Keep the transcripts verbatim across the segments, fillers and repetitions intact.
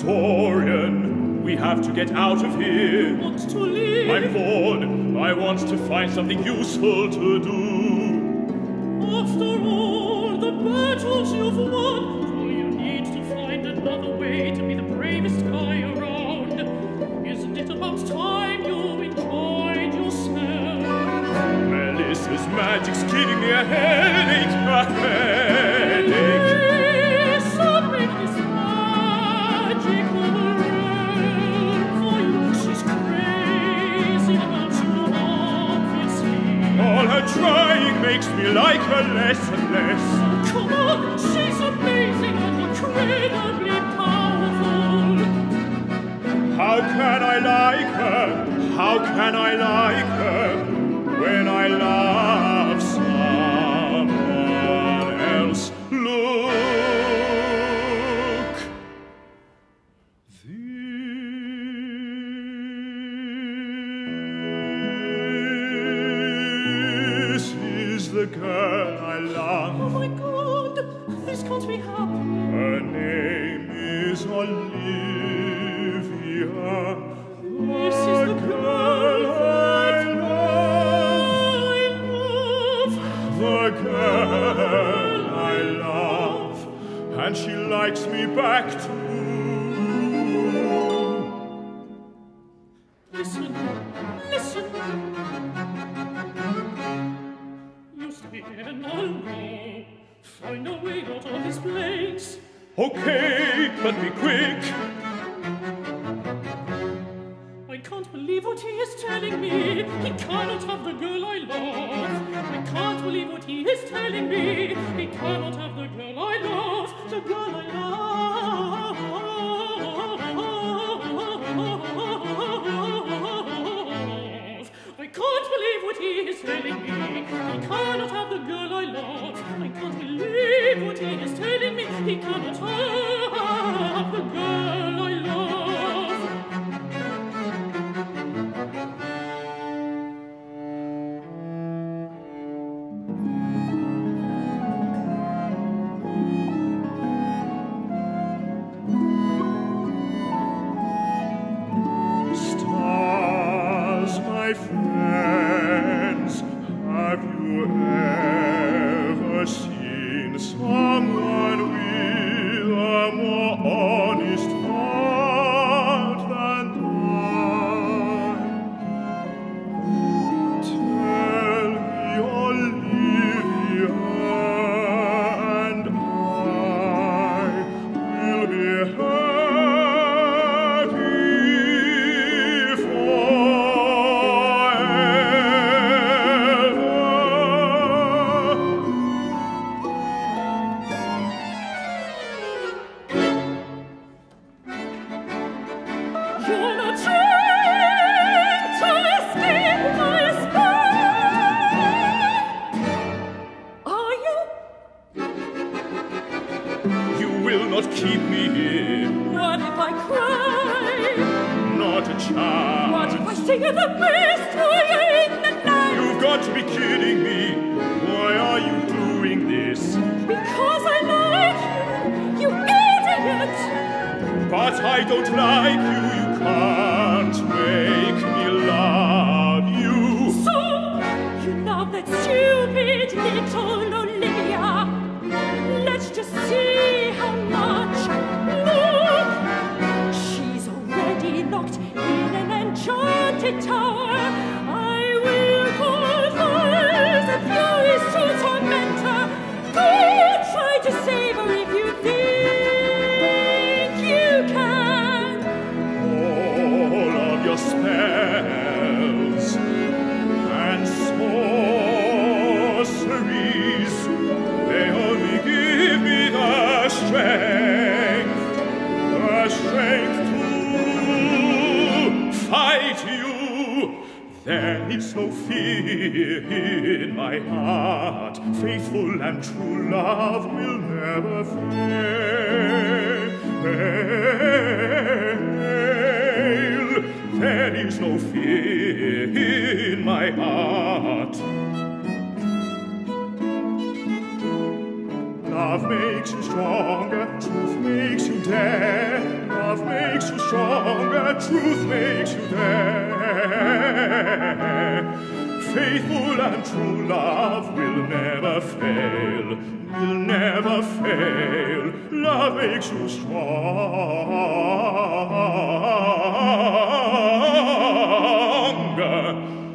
Dorian, we have to get out of here. I want to leave. I'm bored. I want to find something useful to do. After all the battles you've won, do you need to find another way to be the bravest guy around? Isn't it about time you enjoyed yourself? Melissa's magic's giving me a headache, a headache. Melissa, make this magic overrun for you. She's crazy about you, obviously. All her trying makes me like her less and less. Come on, she's amazing and incredibly powerful. How can I like her? How can I like her when I love someone else? Look, this is the girl I love. Oh my God, this can't be happening. Her name is Olivia. This is the girl I love. The girl I love, and she likes me back too. Listen, listen. You stay and I'll go. Find a way out of this place. Okay, but be quick. I can't believe what he is telling me. He cannot have the girl I love. I can't believe what he is telling me. He cannot have the girl I love. The girl I love. I can't believe what he is telling me. He cannot have the girl I love. I can't believe what he is telling me. He cannot have the girl I love. My friends, have you ever seen someone with a more honest heart than mine? Tell me, Olivia, and I will be happy for keep me here. What if I cry? Not a chance. What if I sing at the best for you in the night? You've got to be kidding me. Why are you doing this? Because I like you, you idiot! But I don't like you. You can't make me love you. So, you love that stupid little Olivia. Let's just see how much. Look, she's already locked in an enchanted tower. I will call hers and furies to torment her. Go try to save her if you think you can. All of your spells and sorceries, they only give me the strength, the strength to fight you. There is no fear in my heart. Faithful and true love will never fail. There is no fear in my heart. Love makes you stronger, truth makes you dare. Love love makes you stronger, truth makes you there. Faithful and true love will never fail, will never fail. Love makes you stronger.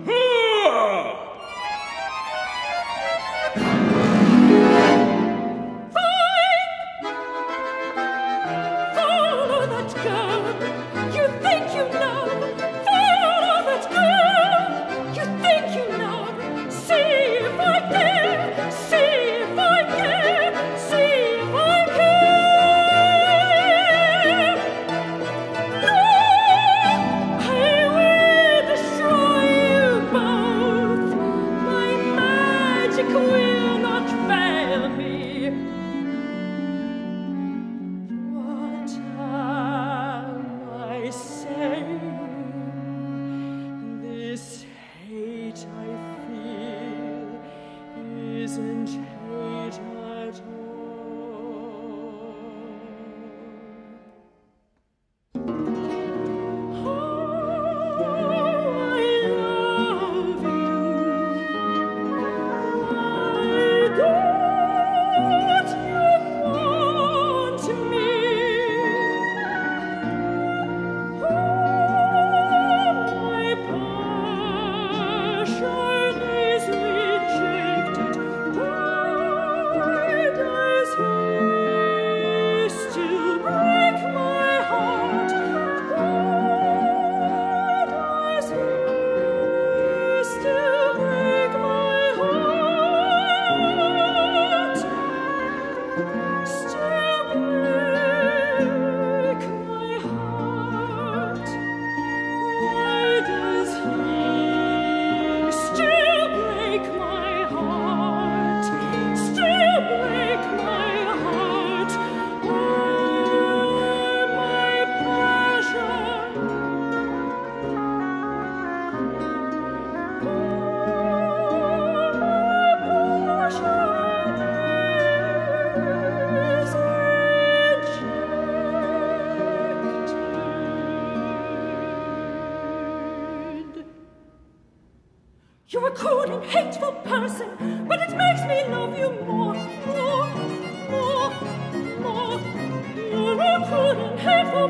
You're a crude and hateful person, but it makes me love you more, more, more, more. You're a crude and hateful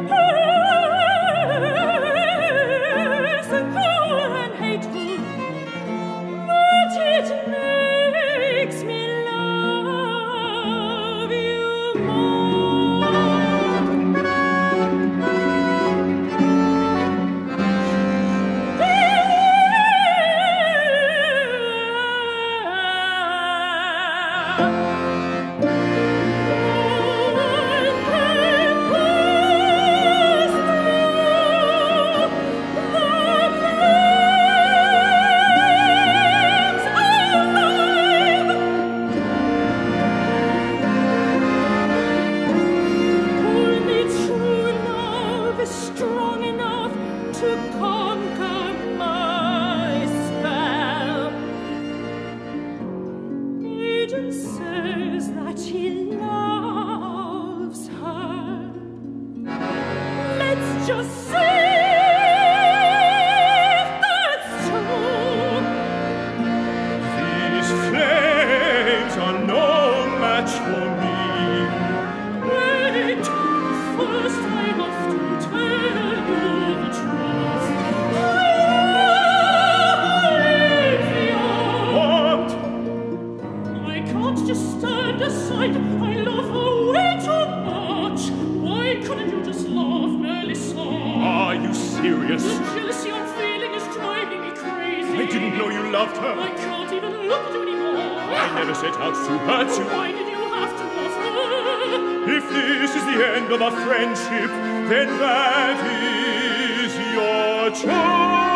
person, cruel and hateful, but it makes me love you more. Then that is your choice.